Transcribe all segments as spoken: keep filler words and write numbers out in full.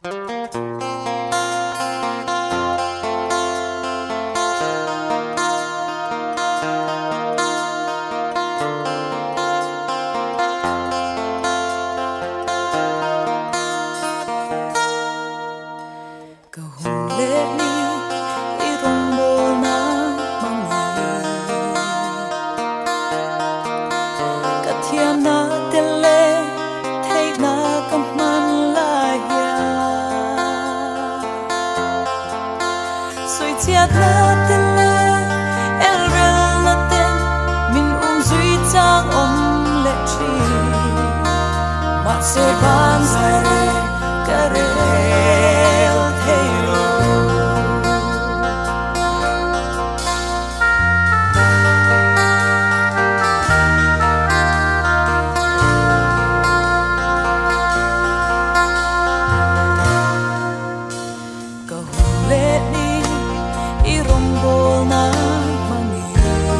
Tiệt na tên lệ el rel na tên min um duy trang om lệ chi mặt se ban sai re ca rel thay lo câu lệ đi irong bol na mangi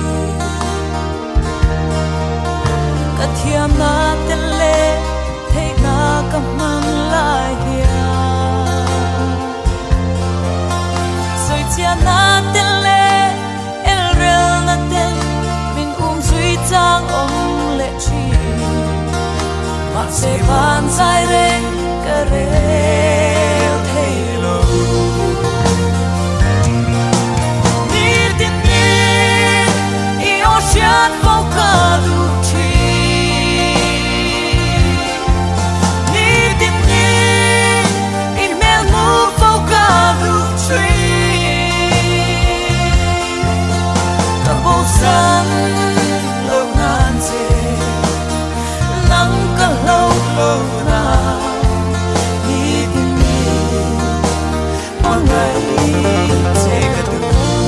kathiam na tele thei na kamang lai hia soi chia na tele el rel na ten min um zui chang om le chi ma se van sai re ka re thei lo ocean focado chi ni tim ni in mel mu focado chi ka bo san lo nan se nang ka lo lo na ni tim ni mangai se ka tu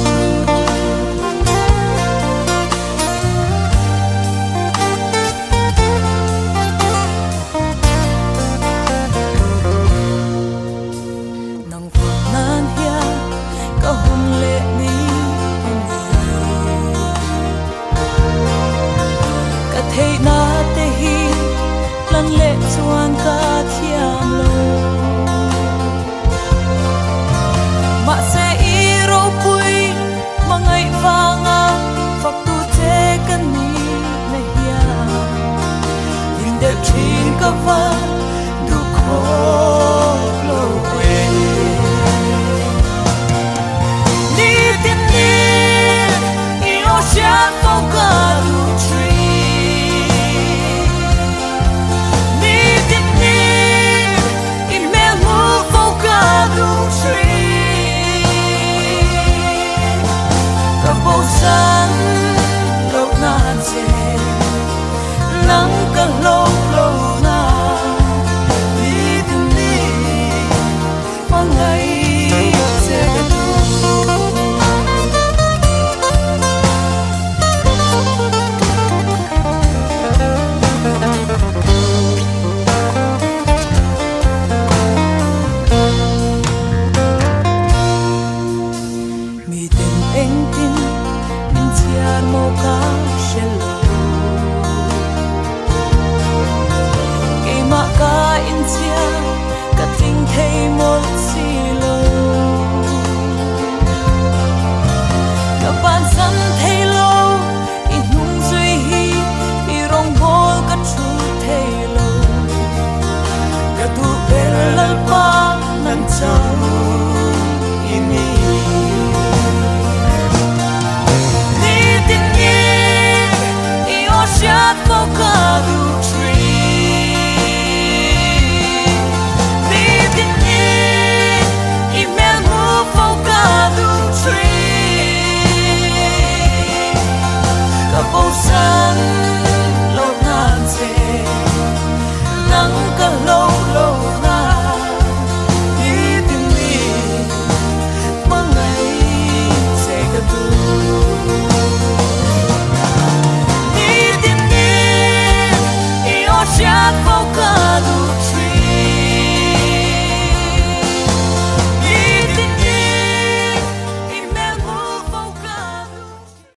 thei na te hi lan le chuan ka thiam lo ma se i ro pui mangai wanga fak tu te kan ni na hia in de chin ka va du kho